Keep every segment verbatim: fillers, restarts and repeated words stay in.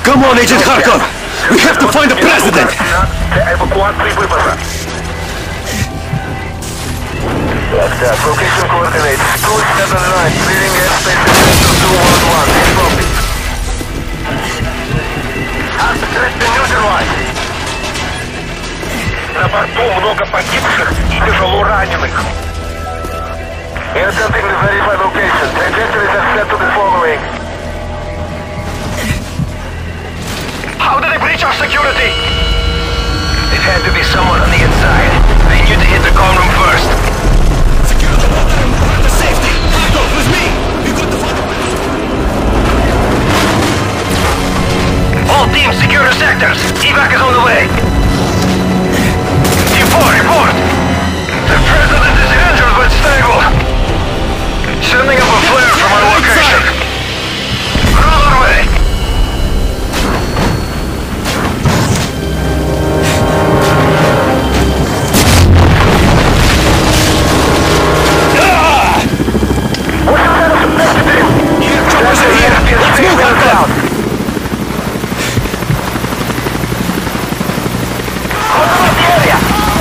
Come on, Agent Kharkov! We have to find the president! Так, location coordinates two seven nine, clearing airspace to two one one. Автотресты neutralized. На борту много погибших и тяжело раненых. Attempting to verify location. Trajectories are set to the following. How did they breach our security? It had to be someone on the inside. They knew to hit the comm room first. Secure the water and we're the safety! Go with me! We got the water! All teams secure the sectors. Evac is on the way. Team four, report. The president is injured but stable. Sending up a flare from our location. We're on our way. What's the status of next team? Choppers are here! Let's move, Kharkov! Close up the area.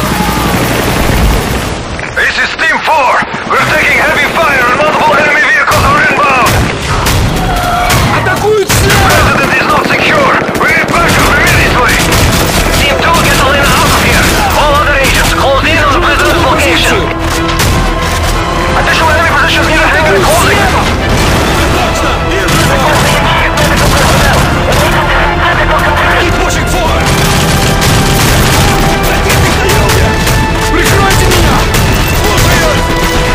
This is Team four. We're taking heavy fire and multiple enemy vehicles are inbound. Атакуют слева! President is not secure. We need backup immediately. Team two, get the lane out of here. All other agents, close in on the president's location. Additional enemy positions near the hangar closing. Точно! Keep pushing forward! Противник на юге! Прикройте меня! Слушаюсь!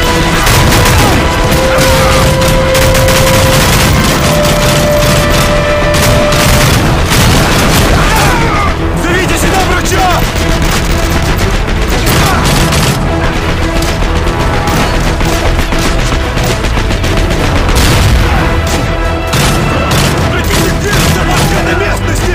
Зовите сюда врача! Противник движется в открытой местности!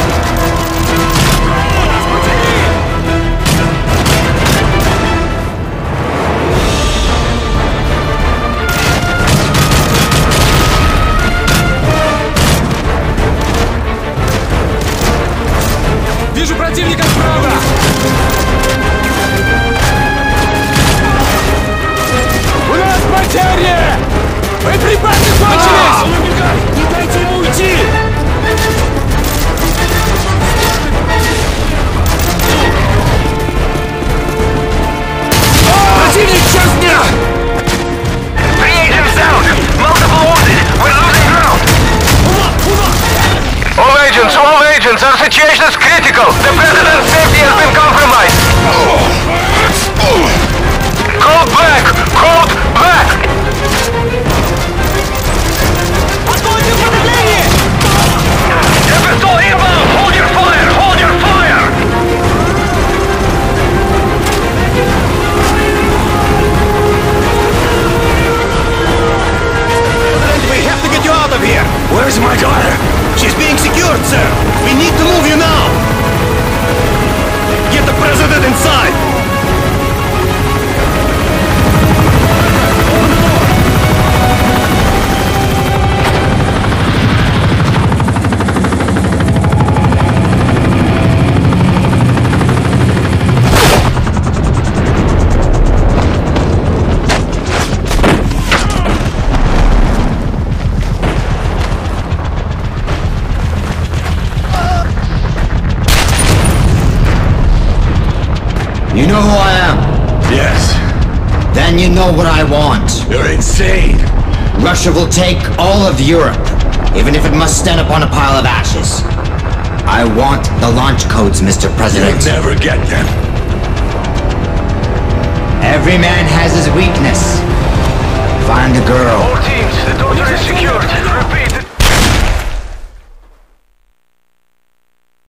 Вижу противника справа! У нас потери! Боеприпасы кончились! Не убегай! Не дайте ему уйти! Противник час дня! Three agents down. Multiple wounded. We're losing ground. All agents, all agents, our situation is critical. The president's safety has been compromised. Code black! Code black! Capital inbound! Hold your fire! Hold your fire! We have to get you out of here! Where's my daughter? She's being secured, sir! We need to move you now! Get the president inside! You know who I am? Yes. Then you know what I want. You're insane! Russia will take all of Europe, even if it must stand upon a pile of ashes. I want the launch codes, Mister President. You'll never get them. Every man has his weakness. Find the girl. All teams, the daughter is secured. Repeat,